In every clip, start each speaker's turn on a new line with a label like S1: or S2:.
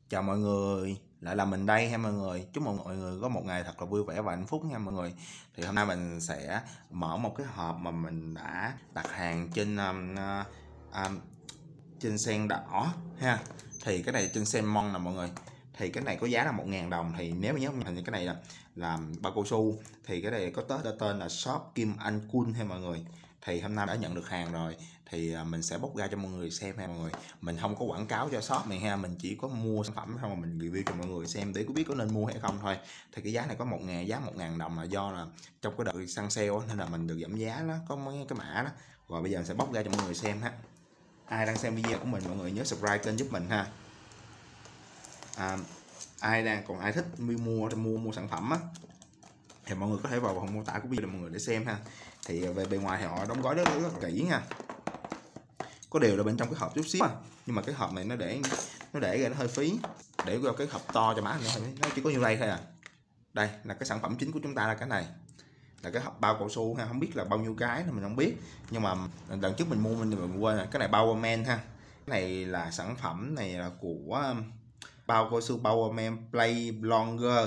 S1: Chào mọi người, lại là mình đây ha mọi người. Chúc mừng mọi người có một ngày thật là vui vẻ và hạnh phúc nha mọi người. Thì hôm nay mình sẽ mở một cái hộp mà mình đã đặt hàng trên Sen Đỏ ha. Thì cái này trên Sen Mon nè mọi người. Thì cái này có giá là 1.000 đồng. Thì nếu mà nhớ thì cái này là bao cao su. Thì cái này có tên là shop Kim Anh Kun ha mọi người. Thì hôm nay đã nhận được hàng rồi, thì mình sẽ bóc ra cho mọi người xem ha mọi người. Mình không có quảng cáo cho shop này ha, mình chỉ có mua sản phẩm không mà mình review cho mọi người xem để có biết có nên mua hay không thôi. Thì cái giá này có giá 1.000 đồng là do là trong cái đợt săn sale nên là mình được giảm giá đó, có mấy cái mã đó. Rồi bây giờ mình sẽ bóc ra cho mọi người xem ha. Ai đang xem video của mình mọi người nhớ subscribe kênh giúp mình ha. Ai thích mua sản phẩm á thì mọi người có thể vào phần mô tả của video mọi người để xem ha. Thì về bề ngoài thì họ đóng gói rất kỹ nha, có điều là bên trong cái hộp chút xíu nhưng mà cái hộp này nó để ra nó hơi phí, để vào cái hộp to cho má nó chỉ có nhiêu đây thôi à. Đây là cái sản phẩm chính của chúng ta, là cái này là cái hộp bao cao su ha, không biết là bao nhiêu cái thì mình không biết, nhưng mà lần trước mình mua mình quên rồi. Cái này Powerman ha, cái này là sản phẩm này là của bao cao su Powerman Play Longer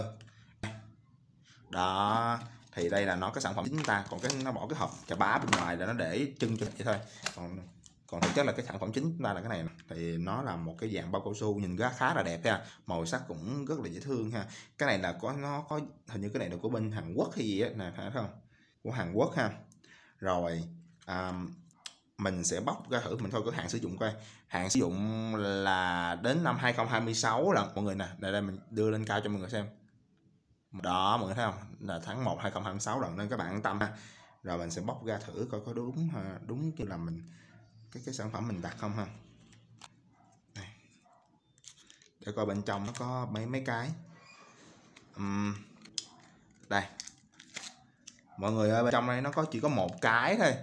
S1: đó. Thì đây là nó cái sản phẩm chính chúng ta, còn cái nó bỏ cái hộp chà bá bên ngoài là nó để chân cho vậy thôi, còn thực chất là cái sản phẩm chính chúng ta là cái này. Thì nó là một cái dạng bao cao su nhìn khá là đẹp ha, màu sắc cũng rất là dễ thương ha. Cái này là nó có hình như cái này là của bên Hàn Quốc hay gì á nè, phải không, của Hàn Quốc ha. Rồi mình sẽ bóc ra thử mình thôi, có hạn sử dụng coi. Hạn sử dụng là đến năm 2026 là mọi người nè, đây mình đưa lên cao cho mọi người xem đó, mọi người thấy không, là tháng 1 2026 rồi, nên các bạn an tâm ha. Rồi mình sẽ bóc ra thử coi có đúng cái là mình cái sản phẩm mình đặt không ha. Đây. Để coi bên trong nó có mấy cái. Đây mọi người ơi, bên trong đây nó chỉ có một cái thôi,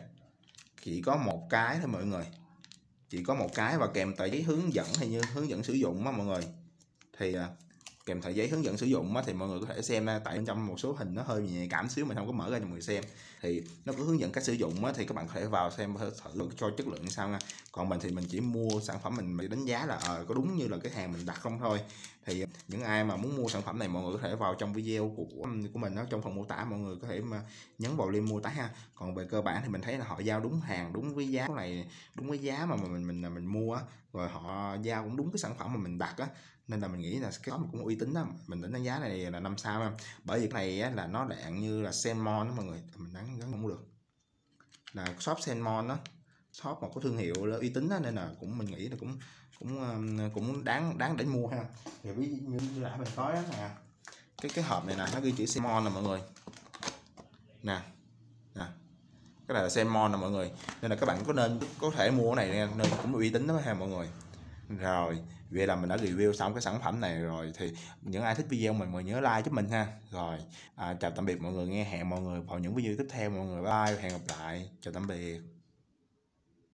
S1: mọi người, chỉ có một cái, và kèm tờ giấy hướng dẫn hay như hướng dẫn sử dụng á mọi người. Thì kèm tờ giấy hướng dẫn sử dụng á, thì mọi người có thể xem tại bên trong một số hình nó hơi nhạy cảm xíu, mình không có mở ra cho mọi người xem. Thì nó có hướng dẫn cách sử dụng á, thì các bạn có thể vào xem thử cho chất lượng sao nha. Còn mình thì mình chỉ mua sản phẩm mình đánh giá là có đúng như là cái hàng mình đặt không thôi. Thì những ai mà muốn mua sản phẩm này mọi người có thể vào trong video của mình đó, trong phần mô tả mọi người có thể mà nhấn vào link mô tả ha. Còn về cơ bản thì mình thấy là họ giao đúng hàng, đúng với giá này, đúng với giá mà mình mua á, rồi họ giao cũng đúng cái sản phẩm mà mình đặt á, nên là mình nghĩ là cái đó cũng uy tín đó. Mình đánh giá này là 5 sao em, bởi vì cái này á, là nó dạng như là Sen Mon đó mọi người, mình đánh không được là shop Sen Mon đó, shop mà có thương hiệu uy tín đó, nên là mình nghĩ là cũng đáng để mua ha. Thì ví dụ như là mình nói đó nè, cái hộp này nè, nó ghi chữ Sen Mon nè mọi người nè, cái này là Sen Mon nè mọi người, nên là các bạn có thể mua cái này nha, nên cũng uy tín đó ha mọi người. Rồi vậy là mình đã review xong cái sản phẩm này rồi, thì những ai thích video mình nhớ like giúp mình ha. Rồi chào tạm biệt mọi người nghe, hẹn mọi người vào những video tiếp theo mọi người, bye, hẹn gặp lại, chào tạm biệt.